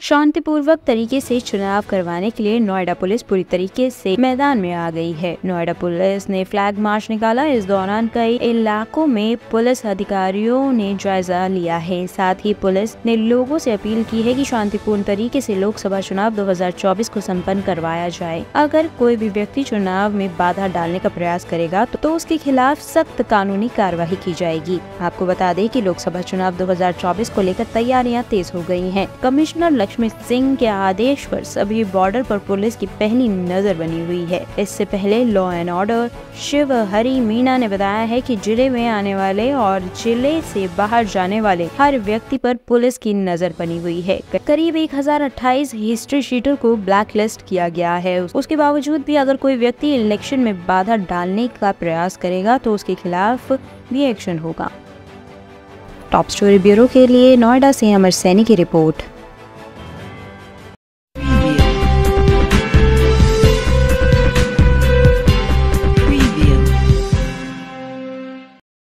शांतिपूर्वक तरीके से चुनाव करवाने के लिए नोएडा पुलिस पूरी तरीके से मैदान में आ गई है। नोएडा पुलिस ने फ्लैग मार्च निकाला। इस दौरान कई इलाकों में पुलिस अधिकारियों ने जायजा लिया है। साथ ही पुलिस ने लोगों से अपील की है कि शांतिपूर्ण तरीके से लोकसभा चुनाव 2024 को संपन्न करवाया जाए। अगर कोई भी व्यक्ति चुनाव में बाधा डालने का प्रयास करेगा तो उसके खिलाफ सख्त कानूनी कार्यवाही की जाएगी। आपको बता दें कि लोकसभा चुनाव 2024 को लेकर तैयारियां तेज हो गई हैं। कमिश्नर लक्ष्मी सिंह के आदेश पर सभी बॉर्डर पर पुलिस की पहली नजर बनी हुई है। इससे पहले law and order Shiv Hari Meena ने बताया है कि जिले में आने वाले और जिले से बाहर जाने वाले हर व्यक्ति पर पुलिस की नजर बनी हुई है। करीब 1028 हिस्ट्री शीटर को ब्लैक लिस्ट किया गया है। उसके बावजूद भी अगर कोई व्यक्ति इलेक्शन में बाधा डालने का प्रयास करेगा तो उसके खिलाफ भी एक्शन होगा। टॉप स्टोरी ब्यूरो के लिए नोएडा से अमर सैनी की रिपोर्ट।